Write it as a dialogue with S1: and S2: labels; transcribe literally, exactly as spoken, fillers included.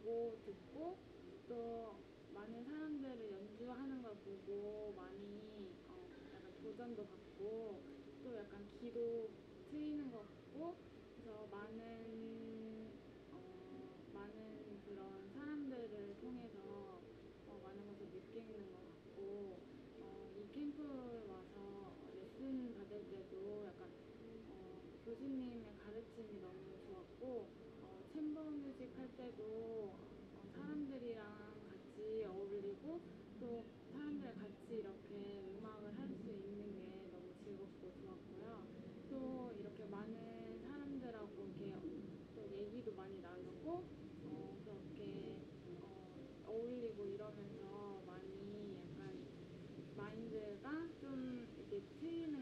S1: 보고 듣고 또 많은 사람들을 연주하는 걸 보고 많이 어, 약간 도전도 받고 또 약간 기도 트이는 것 같고 그래서 많은 어, 많은 그런 사람들을 통해서 어, 많은 것을 느끼는 것 같고 어, 이 캠프에 와서 레슨 받을 때도 약간 어, 교수님의 가르침이 너무 좋았고 어, 챔버 뮤직 할 때도 어, 사람들이랑 같이 어울리고 또 사람들이랑 같이 이렇게 음악을 할 수 있는 게 너무 즐겁고 좋았고요. 또 이렇게 많은 사람들하고 이렇게 또 얘기도 많이 나누고 어, 그렇게 어, 어울리고 이러면서 많이 약간 마인드가 좀 이렇게 트이는